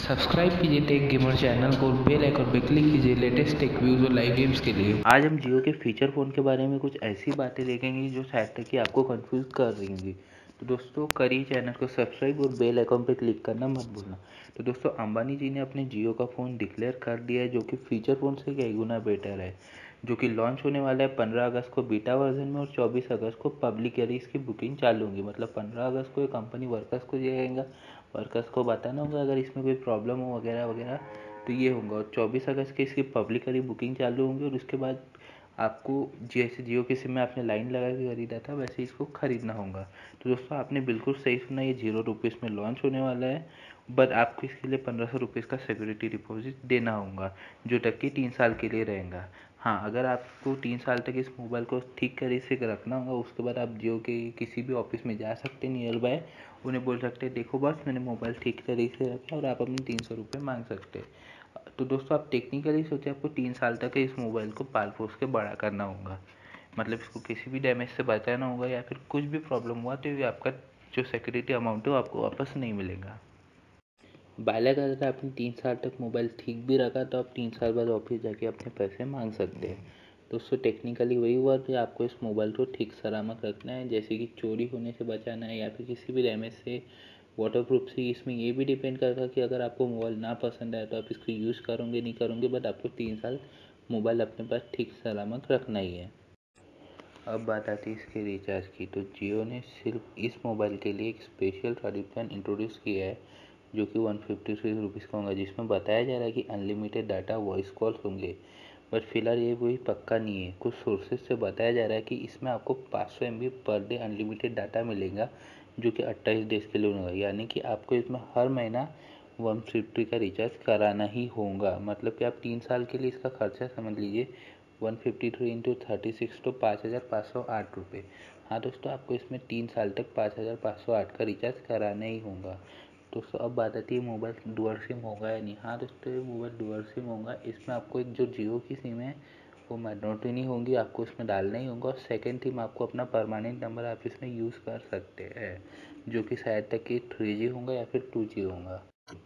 Subscribe कीजिए tech gamer channel को, bell icon पर क्लिक कीजिए लेटेस्ट टेक व्यूज और लाइव गेम्स के लिए। आज हम जियो के फीचर फ़ोन के बारे में कुछ ऐसी बातें देखेंगे जो शायद तक कि आपको कंफ्यूज कर रही होंगी। तो दोस्तों करिए चैनल को सब्सक्राइब और बेल आइकन पर क्लिक करना मत भूलना। तो दोस्तों अंबानी जी ने अपने जियो का फ़ोन डिक्लेयर कर दिया है, जो कि फीचर फ़ोन से कई गुना बेटर है, जो कि लॉन्च होने वाला है 15 अगस्त को बीटा वर्जन में और 24 अगस्त को पब्लिकली इसकी बुकिंग चालू होगी। मतलब 15 अगस्त को ये कंपनी वर्कर्स को दिया, वर्कर्स को बताना होगा अगर इसमें कोई प्रॉब्लम हो वगैरह वगैरह, तो ये होगा। और 24 अगस्त की इसकी पब्लिकली बुकिंग चालू होंगी और उसके बाद आपको जैसे जियो की सिम में आपने लाइन लगा के खरीदा था वैसे इसको ख़रीदना होगा। तो दोस्तों आपने बिल्कुल सही सुना, ये 0 रुपीज़ में लॉन्च होने वाला है, बट आपको इसके लिए 1500 रुपीज़ का सिक्योरिटी डिपॉजिट देना होगा, जो तक कि 3 साल के लिए रहेगा। हाँ, अगर आपको 3 साल तक इस मोबाइल को ठीक तरीके से रखना होगा, उसके बाद आप जियो के किसी भी ऑफिस में जा सकते हैं नियर बाय, उन्हें बोल सकते हैं देखो बस मैंने मोबाइल ठीक तरीके से रखा, और आप अपने 300 रुपये मांग सकते हैं। तो दोस्तों आप टेक्निकली सोचे आपको 3 साल तक इस मोबाइल को पाल पोस के बड़ा करना होगा, मतलब इसको किसी भी डैमेज से बचाना होगा, या फिर कुछ भी प्रॉब्लम हुआ तो ये आपका जो सिक्योरिटी अमाउंट है वो आपको वापस नहीं मिलेगा। बालक अगर आपने 3 साल तक मोबाइल ठीक भी रखा तो आप 3 साल बाद ऑफिस जाके अपने पैसे मांग सकते हैं। दोस्तों टेक्निकली वही हुआ कि आपको इस मोबाइल को ठीक सलामत रखना है, जैसे कि चोरी होने से बचाना है या फिर किसी भी डैमेज से, वाटरप्रूफ से। इसमें ये भी डिपेंड करता है कि अगर आपको मोबाइल ना पसंद आए तो आप इसको यूज़ करोगे नहीं करोगे, बट आपको 3 साल मोबाइल अपने पास ठीक सलामत रखना ही है। अब बात आती है इसके रिचार्ज की। तो जियो ने सिर्फ इस मोबाइल के लिए एक स्पेशल टैरिफ प्लान इंट्रोड्यूस किया है, जो कि 153 रुपीज़ का होगा, जिसमें बताया जा रहा है कि अनलिमिटेड डाटा वॉइस कॉल्स होंगे। बट फिलहाल ये वही पक्का नहीं है। कुछ सोर्सेज से बताया जा रहा है कि इसमें आपको 500 MB per day unlimited data मिलेगा, जो कि 28 डेज़ के लिए होगा। यानी कि आपको इसमें हर महीना 150 का रिचार्ज कराना ही होगा। मतलब कि आप 3 साल के लिए इसका खर्चा समझ लीजिए 153 इंटू 36 तो 5508 रुपये। हाँ दोस्तों, आपको इसमें 3 साल तक 5508 का रिचार्ज कराना ही होगा। दोस्तों अब बात आती है मोबाइल डुअल सिम होगा या नहीं। हाँ दोस्तों, ये मोबाइल डुअल सिम होगा। इसमें आपको एक जो जियो की सिम है वो मैंडेटरी नहीं होगी, आपको इसमें डालना ही होगा। और सेकेंड थिंग, आपको अपना परमानेंट नंबर आप इसमें यूज़ कर सकते हैं, जो कि शायद तक कि 3G होगा या फिर 2G होगा।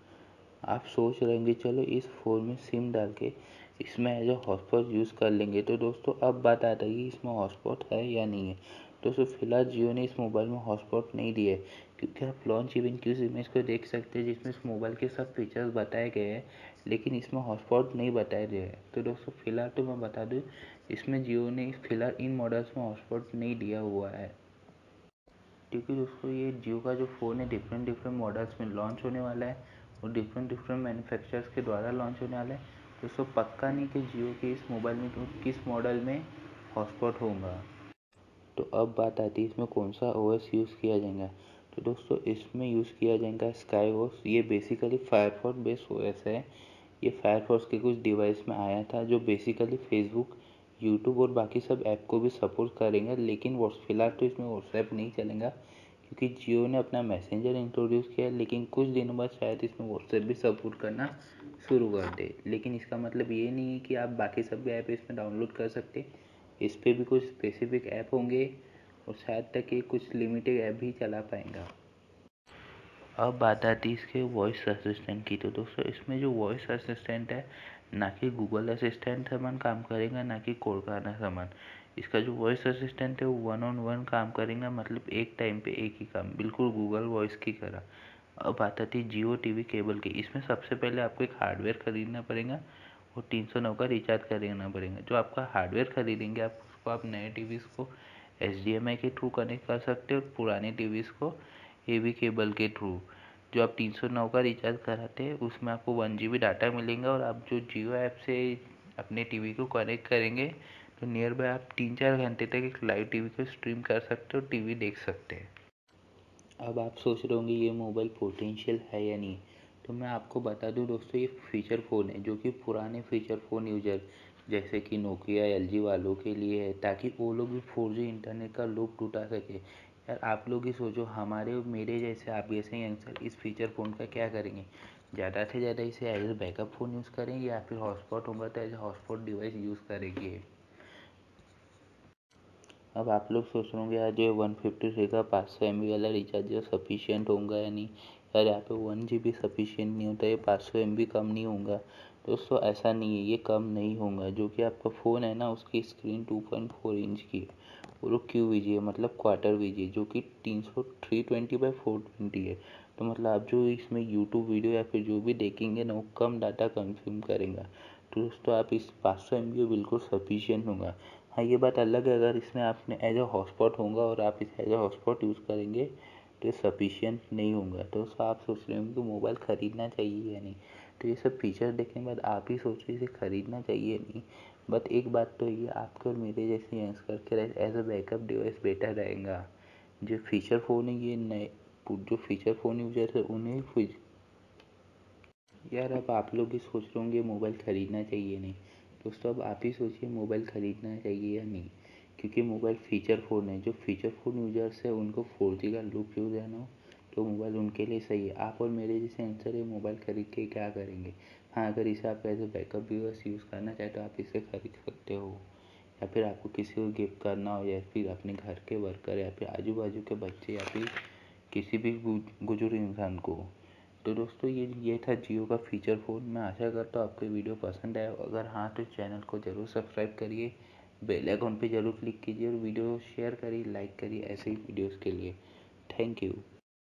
आप सोच रहे होंगे चलो इस फ़ोन में सिम डाल के इसमें एज अ हॉटस्पॉट यूज़ कर लेंगे। तो दोस्तों अब बात आता है कि इसमें हॉटस्पॉट है या नहीं है। दोस्तों फिलहाल जियो ने इस मोबाइल में हॉटस्पॉट नहीं दिया है, क्योंकि आप लॉन्च इवेंट की उस इमेज को देख सकते हैं जिसमें इस मोबाइल के सब फीचर्स बताए गए हैं, लेकिन इसमें हॉटस्पॉट नहीं बताए गए हैं। तो दोस्तों फिलहाल तो मैं बता दूँ, इसमें जियो ने फिलहाल इन मॉडल्स में हॉटस्पॉट नहीं दिया हुआ है, क्योंकि दोस्तों ये जियो का जो फ़ोन है डिफरेंट डिफरेंट मॉडल्स में लॉन्च होने वाला है और डिफरेंट डिफरेंट मैन्युफैक्चरर्स के द्वारा लॉन्च होने वाला है। दोस्तों पक्का नहीं कि जियो के इस मोबाइल में किस मॉडल में हॉटस्पॉट होगा। तो अब बात आती है इसमें कौन सा OS यूज़ किया जाएगा। तो दोस्तों इसमें यूज़ किया जाएगा स्काईवॉक्स। ये बेसिकली फायरफॉक्स बेस्ड OS है। ये फायरफॉक्स के कुछ डिवाइस में आया था, जो बेसिकली फेसबुक, यूट्यूब और बाकी सब ऐप को भी सपोर्ट करेंगे, लेकिन फिलहाल तो इसमें व्हाट्सएप नहीं चलेगा, क्योंकि जियो ने अपना मैसेंजर इंट्रोड्यूस किया है। लेकिन कुछ दिनों बाद शायद इसमें व्हाट्सएप भी सपोर्ट करना शुरू कर दे। लेकिन इसका मतलब ये नहीं है कि आप बाकी सब भी ऐप इसमें डाउनलोड कर सकते। इस पर भी कुछ स्पेसिफिक ऐप होंगे और शायद तक ये कुछ लिमिटेड ऐप भी चला पाएंगा। अब बात आती है इसके वॉइस असिस्टेंट की। तो दोस्तों इसमें जो वॉइस असिस्टेंट है, ना कि गूगल असिस्टेंट समान काम करेगा, ना कि कोरकाना समान। इसका जो वॉइस असिस्टेंट है वो 1-on-1 काम करेगा, मतलब एक टाइम पे एक ही काम, बिल्कुल गूगल वॉइस की तरह। अब बात आती है जियो टीवी केबल की। इसमें सबसे पहले आपको एक हार्डवेयर खरीदना पड़ेगा और 309 का रिचार्ज करना पड़ेगा। जो आपका हार्डवेयर खरीदेंगे आप उसको आप नए टीवीज़ को HDMI के थ्रू कनेक्ट कर सकते हो और पुराने टीवीज़ को AV केबल के थ्रू। जो आप 309 का रिचार्ज कराते हैं उसमें आपको 1 GB डाटा मिलेगा, और आप जो जियो ऐप से अपने टीवी को कनेक्ट करेंगे तो नियर बाय आप 3-4 घंटे तक एक लाइव टीवी को स्ट्रीम कर सकते हो, टीवी देख सकते हैं। अब आप सोच रहे होंगे ये मोबाइल पोटेंशियल है या नहीं। तो मैं आपको बता दूं दोस्तों, ये फीचर फ़ोन है, जो कि पुराने फीचर फ़ोन यूजर जैसे कि नोकिया LG वालों के लिए है, ताकि वो लोग भी 4G इंटरनेट का लुत्फ़ उठा सके। यार आप लोग ही सोचो, हमारे मेरे जैसे आप जैसे यंगस्टर इस फीचर फ़ोन का क्या करेंगे। ज़्यादा से ज़्यादा इसे as a backup phone use करेंगे, या फिर हॉटस्पॉट होगा तो as a hotspot device use करेंगे। अब आप लोग सोच रहे होंगे यार जो 153 का 500 MB वाला रिचार्ज जो सफिशिएंट होगा या नहीं, यार यहाँ पे 1 GB सफिशिएंट नहीं होता, ये 500 MB कम नहीं होगा। दोस्तों ऐसा नहीं है, ये कम नहीं होगा। जो कि आपका फ़ोन है ना, उसकी स्क्रीन 2.4 इंच की है और वो QVGA है, मतलब क्वार्टर VGA, जो कि 320x420 है। तो मतलब आप जो इसमें यूट्यूब वीडियो या फिर जो भी देखेंगे ना, वो कम डाटा कंज्यूम करेगा। तो दोस्तों आप इस 500 MB बिल्कुल सफिशिएंट होगा। हाँ, ये बात अलग है अगर इसमें आपने एज अ हॉटस्पॉट होगा और आप इसे एज अ हॉटस्पॉट यूज़ करेंगे तो ये सफिशिएंट नहीं होगा। तो दोस्तों आप सोच रहे होंगे कि मोबाइल ख़रीदना चाहिए या नहीं, तो ये सब फीचर देखने के बाद आप ही सोच रहे इसे ख़रीदना चाहिए नहीं। बट एक बात तो ये, आपके और मेरे जैसे यंगस्टर के लिए as a backup device better रहेगा। जो फीचर फ़ोन है ये नए, जो फीचर फ़ोन यूजर है उन्हें यार अब आप लोग भी सोच रहे होंगे मोबाइल ख़रीदना चाहिए नहीं। दोस्तों अब आप ही सोचिए मोबाइल ख़रीदना चाहिए या नहीं, क्योंकि मोबाइल फ़ीचर फ़ोन है। जो फ़ीचर फ़ोन यूजर्स है उनको 4G का लुक यूज़ है ना, तो मोबाइल उनके लिए सही है। आप और मेरे जैसे आंसर है मोबाइल ख़रीद के क्या करेंगे। हाँ, अगर इसे आप as a backup device use करना चाहे तो आप इसे ख़रीद सकते हो, या फिर आपको किसी को गिफ्ट करना हो, या फिर अपने घर के वर्कर या फिर आजू बाजू के बच्चे या फिर किसी भी बुजुर्ग इंसान को। तो दोस्तों ये था जियो का फीचर फ़ोन। मैं आशा करता हूँ आपको वीडियो पसंद आया। अगर हाँ तो चैनल को ज़रूर सब्सक्राइब करिए, बेल आइकन पे ज़रूर क्लिक कीजिए और वीडियो शेयर करिए, लाइक करिए ऐसे ही वीडियोज़ के लिए। Thank you.